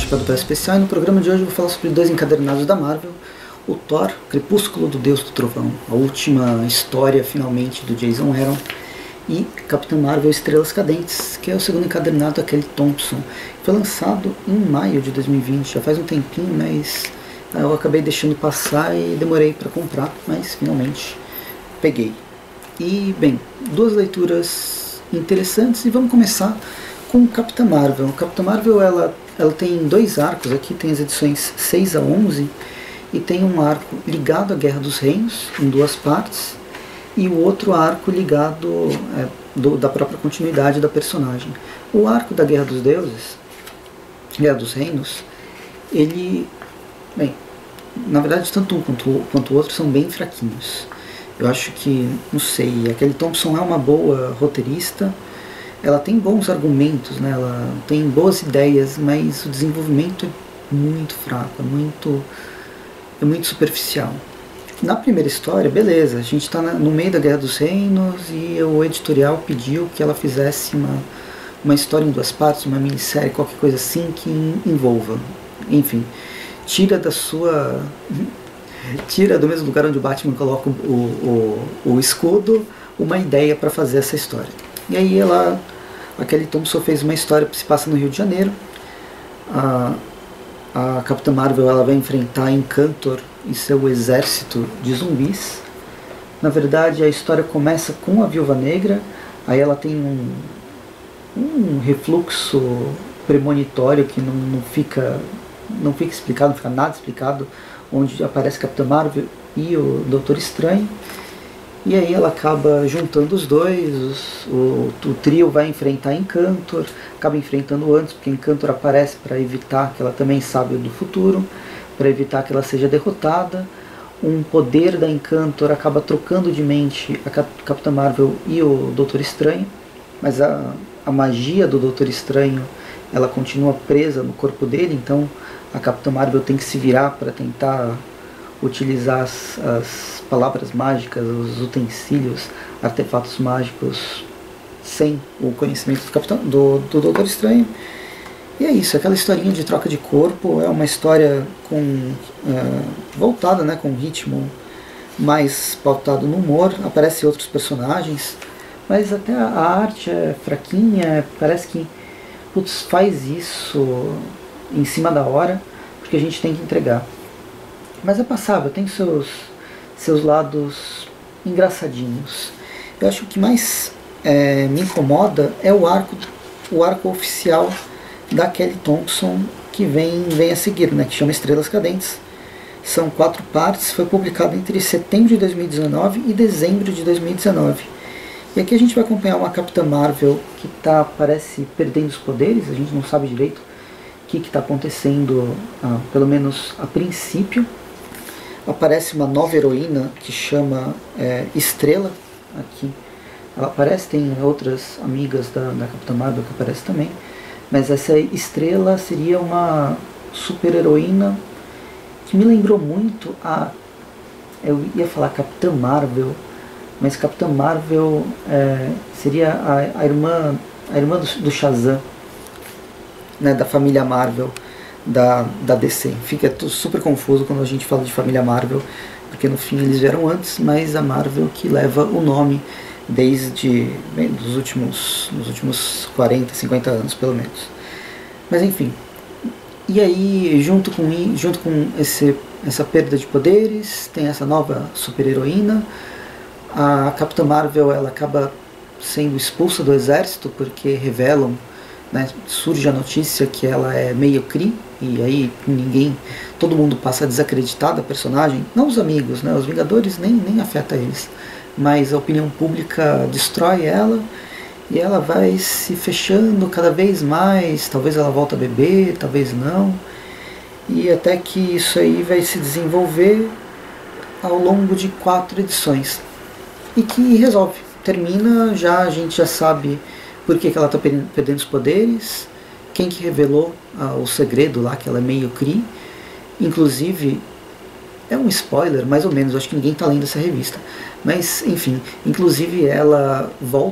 participar do Press Especial, e no programa de hoje eu vou falar sobre dois encadernados da Marvel, o Thor, Crepúsculo do Deus do Trovão, a última história finalmente do Jason Aaron, e Capitã Marvel Estrelas Cadentes, que é o segundo encadernado da Kelly Thompson. Foi lançado em maio de 2020, já faz um tempinho, mas eu acabei deixando passar e demorei para comprar, mas finalmente peguei. E bem, duas leituras interessantes, e vamos começar com Capitã Marvel. Capitã Marvel ela tem dois arcos aqui, tem as edições 6 a 11, e tem um arco ligado à Guerra dos Reinos, em duas partes, e o outro arco ligado da própria continuidade da personagem. O arco da Guerra dos Deuses, Guerra dos Reinos, ele, bem, na verdade tanto um quanto o outro são bem fraquinhos. Eu acho que, não sei, a Kelly Thompson é uma boa roteirista, ela tem bons argumentos, né? Ela tem boas ideias, mas o desenvolvimento é muito fraco, é muito superficial. Na primeira história, beleza, a gente está no meio da Guerra dos Reinos e o editorial pediu que ela fizesse uma história em duas partes, uma minissérie, qualquer coisa assim que envolva. Enfim, tira do mesmo lugar onde o Batman coloca o escudo, uma ideia para fazer essa história. E aí a Kelly Thompson fez uma história que se passa no Rio de Janeiro. A Capitã Marvel ela vai enfrentar Encantor e seu exército de zumbis. Na verdade, a história começa com a Viúva Negra, aí ela tem um refluxo premonitório que não fica explicado, não fica nada explicado, onde aparece a Capitã Marvel e o Doutor Estranho. E aí ela acaba juntando os dois, o trio vai enfrentar Encantor, acaba enfrentando antes, porque Encantor aparece para evitar que ela também saiba do futuro, para evitar que ela seja derrotada. Um poder da Encantor acaba trocando de mente a Capitã Marvel e o Doutor Estranho, mas a magia do Doutor Estranho ela continua presa no corpo dele, então a Capitã Marvel tem que se virar para tentar utilizar as palavras mágicas, os utensílios, artefatos mágicos sem o conhecimento do Doutor Estranho. E é isso, aquela historinha de troca de corpo, é uma história voltada, né, com um ritmo mais pautado no humor, aparecem outros personagens, mas até a arte é fraquinha, parece que faz isso em cima da hora, porque a gente tem que entregar. Mas é passável, tem seus lados engraçadinhos. Eu acho que o que mais me incomoda é o arco oficial da Kelly Thompson que vem a seguir, né, que chama Estrelas Cadentes. São 4 partes, foi publicado entre setembro de 2019 e dezembro de 2019. E aqui a gente vai acompanhar uma Capitã Marvel que parece perdendo os poderes, a gente não sabe direito o que está acontecendo, pelo menos a princípio. Aparece uma nova heroína que chama Estrela aqui. Ela aparece, tem outras amigas da Capitã Marvel que aparecem também, mas essa Estrela seria uma super heroína que me lembrou muito eu ia falar Capitã Marvel, mas Capitã Marvel seria a irmã do Shazam, né, da família Marvel da DC. Fica super confuso quando a gente fala de família Marvel, porque no fim eles vieram antes, mas a Marvel que leva o nome desde nos últimos 40, 50 anos pelo menos. Mas enfim, e aí junto com essa perda de poderes, tem essa nova super heroína. A Capitã Marvel ela acaba sendo expulsa do exército porque revelam, né, surge a notícia que ela é meio Kree, e aí todo mundo passa a desacreditar da personagem, não os amigos, né, os Vingadores nem afeta eles, mas a opinião pública destrói ela, e ela vai se fechando cada vez mais, talvez ela volte a beber, talvez não, e até que isso aí vai se desenvolver ao longo de 4 edições, e que resolve, termina, a gente já sabe por que ela está perdendo os poderes, quem que revelou o segredo lá, que ela é meio Kree. Inclusive, é um spoiler, mais ou menos, acho que ninguém está lendo essa revista. Mas, enfim, inclusive ela volta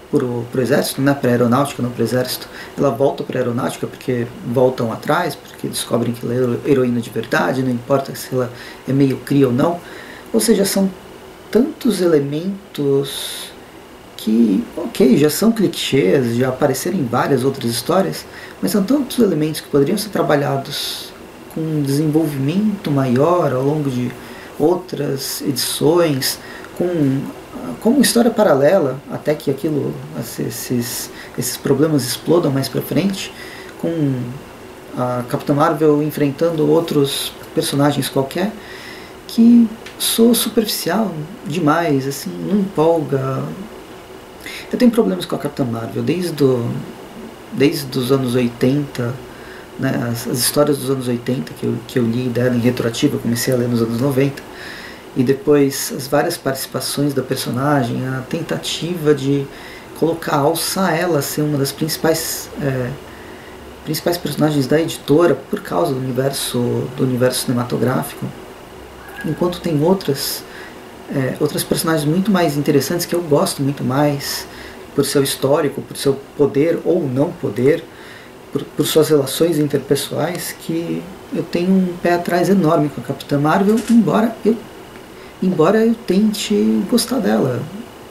pro exército, né, para a aeronáutica, não para o exército. Ela volta para a aeronáutica porque voltam atrás, porque descobrem que ela é heroína de verdade, não importa se ela é meio cria ou não. Ou seja, são tantos elementos que, ok, já são clichês, já apareceram em várias outras histórias, mas são tantos elementos que poderiam ser trabalhados com um desenvolvimento maior ao longo de outras edições, como história paralela, até que esses problemas explodam mais pra frente, com a Capitã Marvel enfrentando outros personagens qualquer, que sou superficial demais, assim, não empolga. Eu tenho problemas com a Capitã Marvel desde os anos 80, né, as histórias dos anos 80 que eu li dela em retroativa, eu comecei a ler nos anos 90, e depois as várias participações da personagem, a tentativa de alçar ela a ser uma das principais personagens da editora por causa do universo cinematográfico, enquanto tem outras personagens muito mais interessantes que eu gosto muito mais por seu histórico, por seu poder ou não poder, por suas relações interpessoais, que eu tenho um pé atrás enorme com a Capitã Marvel, embora eu tente gostar dela.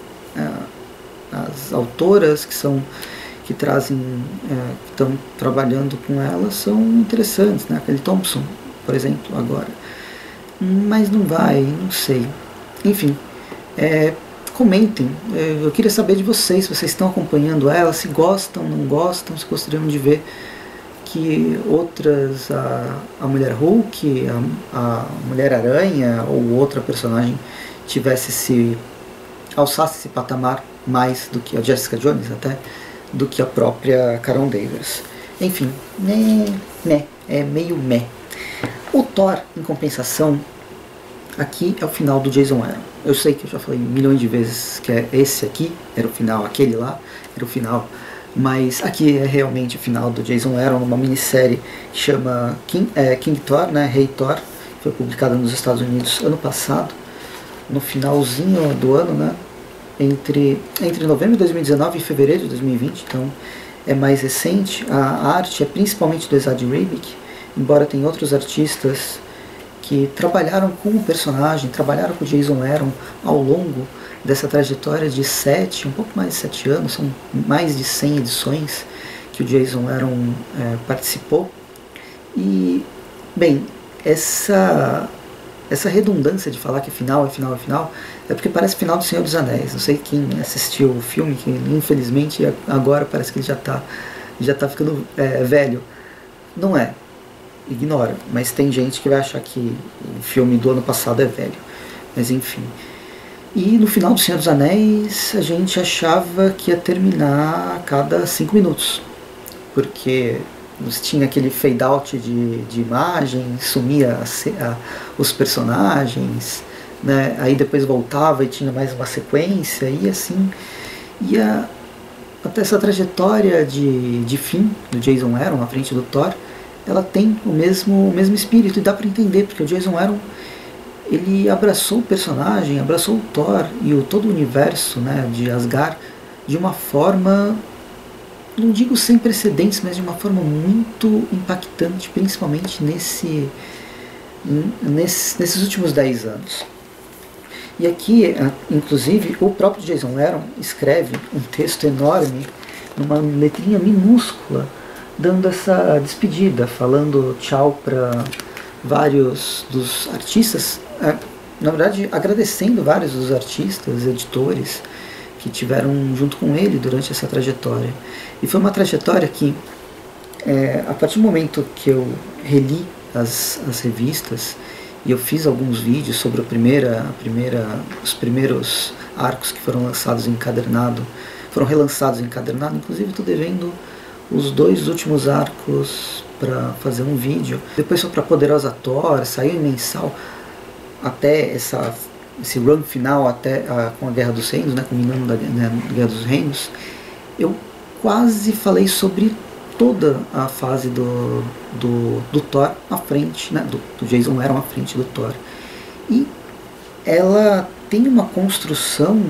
As autoras que estão trabalhando com ela são interessantes, né? A Kelly Thompson, por exemplo, agora. Mas não vai, não sei. Enfim, comentem. Eu queria saber de vocês, se vocês estão acompanhando ela, se gostam, não gostam, se gostariam de ver que outras, a Mulher Hulk, a Mulher Aranha ou outra personagem alçasse esse patamar mais do que a Jessica Jones, até, do que a própria Carol Danvers. Enfim, é meio meh. O Thor, em compensação, aqui é o final do Jason Aaron. Eu sei que eu já falei milhões de vezes que esse aqui era o final, aquele lá era o final, mas aqui é realmente o final do Jason Aaron, uma minissérie que chama King Thor, né, Rei Thor, foi publicada nos Estados Unidos ano passado, no finalzinho do ano, né, entre novembro de 2019 e fevereiro de 2020, então é mais recente. A arte é principalmente do Esad Ribic, embora tenha outros artistas que trabalharam com o personagem, trabalharam com o Jason Aaron ao longo dessa trajetória de um pouco mais de 7 anos, são mais de 100 edições que o Jason Aaron participou. E, bem, essa redundância de falar que final é porque parece final do Senhor dos Anéis. Não sei quem assistiu o filme, que infelizmente agora parece que ele já tá ficando velho. Não é. Ignora, mas tem gente que vai achar que o filme do ano passado é velho, mas enfim. E no final do Senhor dos Anéis a gente achava que ia terminar a cada 5 minutos, porque tinha aquele fade out de imagem, sumia os personagens, né? Aí depois voltava e tinha mais uma sequência, e assim ia até essa trajetória de fim do Jason Aaron à frente do Thor. Ela tem o mesmo espírito, e dá para entender, porque o Jason Aaron, ele abraçou o personagem, abraçou o Thor e todo o universo, né, de Asgard de uma forma, não digo sem precedentes, mas de uma forma muito impactante, principalmente nesses últimos 10 anos. E aqui, inclusive, o próprio Jason Aaron escreve um texto enorme, numa letrinha minúscula, dando essa despedida, falando tchau para vários dos artistas, na verdade agradecendo vários dos artistas, editores que tiveram junto com ele durante essa trajetória. E foi uma trajetória que, a partir do momento que eu reli as revistas e eu fiz alguns vídeos sobre os primeiros arcos que foram lançados em encadernado, foram relançados em encadernado, inclusive estou devendo os 2 últimos arcos para fazer um vídeo. Depois foi para Poderosa Thor, saiu em mensal até esse run final, até com a Guerra dos Reinos, né, culminando na Guerra dos Reinos. Eu quase falei sobre toda a fase do Thor à frente, né, do Jason Aaron à frente do Thor. E ela tem uma construção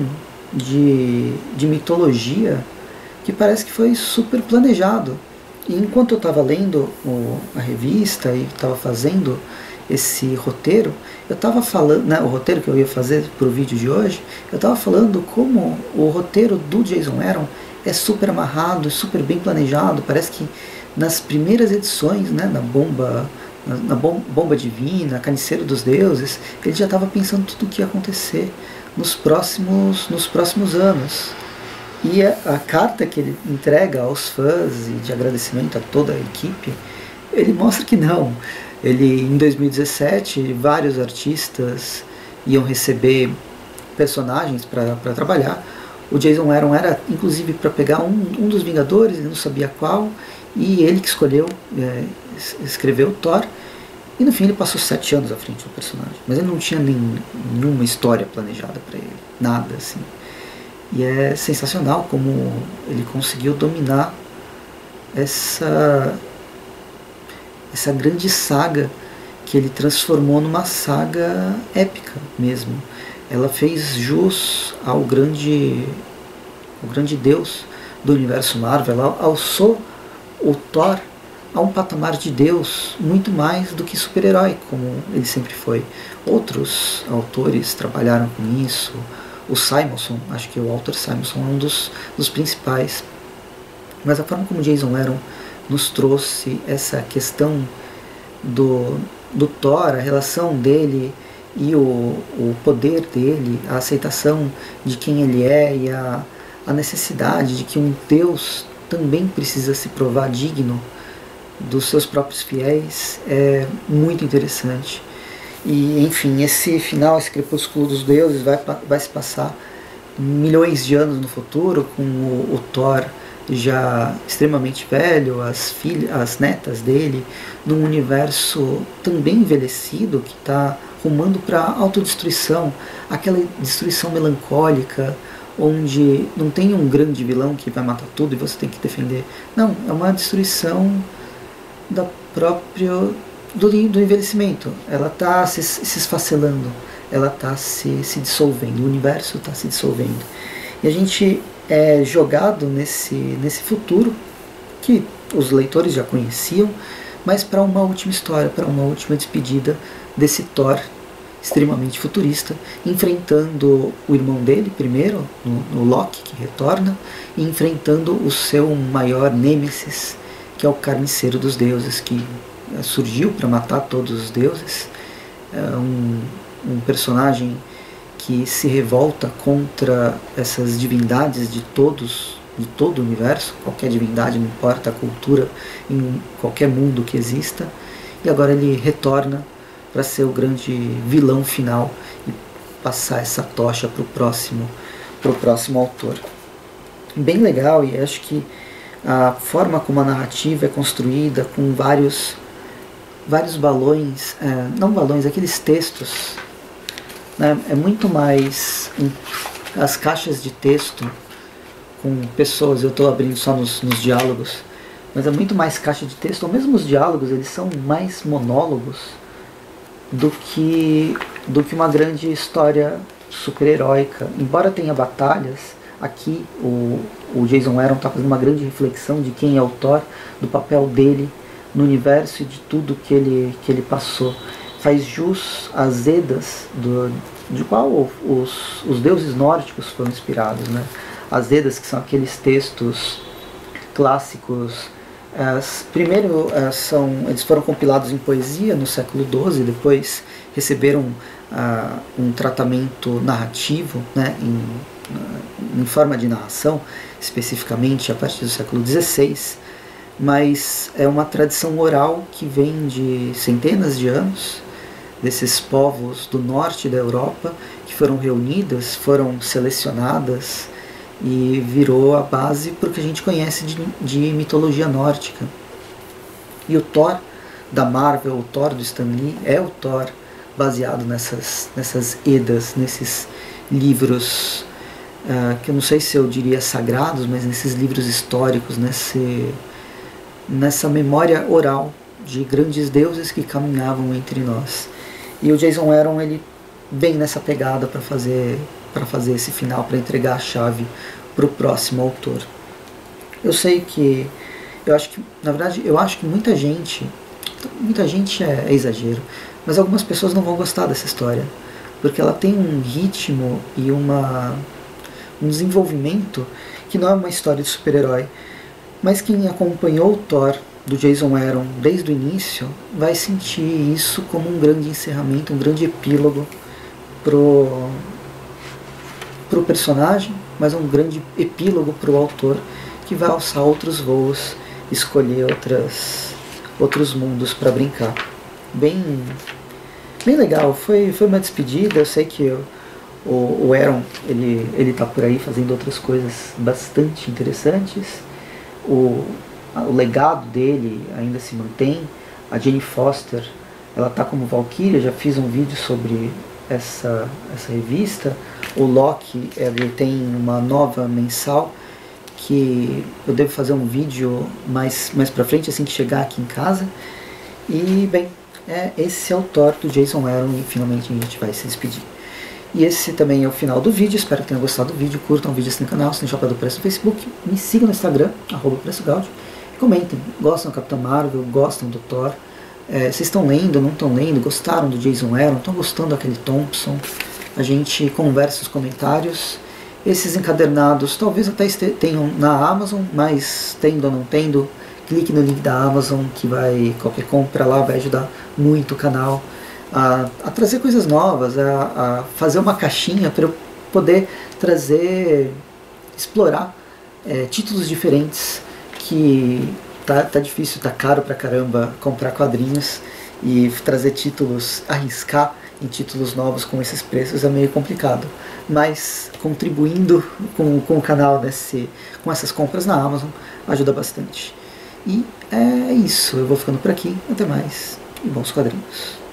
de mitologia que parece que foi super planejado. E enquanto eu estava lendo a revista e estava fazendo esse roteiro, eu estava falando, né, o roteiro que eu ia fazer para o vídeo de hoje, eu estava falando como o roteiro do Jason Aaron é super amarrado, super bem planejado. Parece que nas primeiras edições, né, na bomba divina, Carniceiro dos Deuses, ele já estava pensando tudo o que ia acontecer nos próximos anos. E a carta que ele entrega aos fãs e de agradecimento a toda a equipe, ele mostra que não. Ele, em 2017, vários artistas iam receber personagens para trabalhar. O Jason Aaron era, inclusive, para pegar um dos Vingadores, ele não sabia qual, e ele que escolheu escrever o Thor. E no fim ele passou 7 anos à frente do personagem. Mas ele não tinha nenhuma história planejada para ele, nada assim. E é sensacional como ele conseguiu dominar essa grande saga que ele transformou numa saga épica mesmo. Ela fez jus ao grande deus do universo Marvel. Ela alçou o Thor a um patamar de deus muito mais do que super-herói, como ele sempre foi. Outros autores trabalharam com isso. O Simonson, acho que o autor Simonson é um dos principais. Mas a forma como Jason Aaron nos trouxe essa questão do Thor, a relação dele e o poder dele, a aceitação de quem ele é e a necessidade de que um Deus também precisa se provar digno dos seus próprios fiéis, é muito interessante. E, enfim, esse final, esse crepúsculo dos deuses vai se passar milhões de anos no futuro, com o Thor já extremamente velho, as netas dele, num universo também envelhecido, que está rumando para a autodestruição, aquela destruição melancólica, onde não tem um grande vilão que vai matar tudo e você tem que defender. Não, é uma destruição do envelhecimento. Ela está se esfacelando, ela está se dissolvendo, o universo está se dissolvendo. E a gente é jogado nesse futuro que os leitores já conheciam, mas para uma última história, para uma última despedida desse Thor extremamente futurista, enfrentando o irmão dele primeiro, no Loki, que retorna, e enfrentando o seu maior nêmesis, que é o Carniceiro dos Deuses, que surgiu para matar todos os deuses. É um personagem que se revolta contra essas divindades de todo o universo, qualquer divindade, não importa a cultura, em qualquer mundo que exista, e agora ele retorna para ser o grande vilão final e passar essa tocha para o próximo autor. Bem legal, e acho que a forma como a narrativa é construída, com vários balões, não balões, aqueles textos, né, é muito mais as caixas de texto com pessoas. Eu estou abrindo só nos diálogos, mas é muito mais caixa de texto, ou mesmo os diálogos, eles são mais monólogos do que uma grande história super-heróica. Embora tenha batalhas, aqui o Jason Aaron está fazendo uma grande reflexão de quem é o Thor, do papel dele no universo e de tudo que ele passou. Faz jus às Edas de qual os deuses nórdicos foram inspirados, né? As Edas, que são aqueles textos clássicos. Primeiro eles foram compilados em poesia no século XII, depois receberam um tratamento narrativo, né, em forma de narração, especificamente a partir do século XVI, mas é uma tradição oral que vem de centenas de anos, desses povos do norte da Europa, que foram reunidas, foram selecionadas, e virou a base para o que a gente conhece de mitologia nórdica. E o Thor da Marvel, o Thor do Stan Lee, é o Thor baseado nessas Edas, nesses livros, que eu não sei se eu diria sagrados, mas nesses livros históricos, nessa memória oral de grandes deuses que caminhavam entre nós. E o Jason Aaron, ele vem nessa pegada para fazer para fazer esse final, para entregar a chave para o próximo autor. Eu sei que, na verdade, eu acho que muita gente é exagero, mas algumas pessoas não vão gostar dessa história, porque ela tem um ritmo e um desenvolvimento que não é uma história de super-herói, mas quem acompanhou o Thor do Jason Aaron desde o início vai sentir isso como um grande encerramento, um grande epílogo pro personagem, mas um grande epílogo pro autor, que vai alçar outros voos, escolher outros mundos para brincar. Bem legal, foi uma despedida. Eu sei que o Aaron ele tá por aí fazendo outras coisas bastante interessantes. O legado dele ainda se mantém. A Jane Foster, ela tá como Valkyria, já fiz um vídeo sobre essa revista. O Loki, ele tem uma nova mensal que eu devo fazer um vídeo mais pra frente, assim que chegar aqui em casa. E bem, esse é o Thor do Jason Aaron, e finalmente a gente vai se despedir. E esse também é o final do vídeo. Espero que tenham gostado do vídeo. Curtam o vídeo, assinem o canal, assinem o Chapéu do Preço no Facebook, me sigam no Instagram, @PreçoGaudio. Comentem, gostam do Capitão Marvel, gostam do Thor, vocês estão lendo, não estão lendo, gostaram do Jason Aaron, estão gostando daquele Thompson. A gente conversa nos comentários. Esses encadernados talvez até tenham na Amazon, mas tendo ou não tendo, clique no link da Amazon, que qualquer compra lá vai ajudar muito o canal a trazer coisas novas, a fazer uma caixinha para eu poder explorar títulos diferentes, que tá difícil, tá caro pra caramba comprar quadrinhos, e trazer títulos, arriscar em títulos novos com esses preços é meio complicado, mas contribuindo com o canal com essas compras na Amazon ajuda bastante. E é isso, eu vou ficando por aqui, até mais e bons quadrinhos.